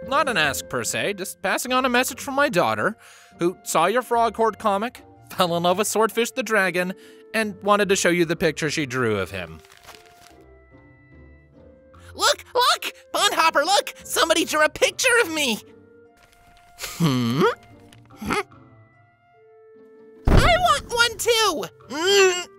Not an ask per se, just passing on a message from my daughter, who saw your Frog Horde comic, fell in love with Swordfish the dragon, and wanted to show you the picture she drew of him. Look! Bonehopper, look! Somebody drew a picture of me! I want one too!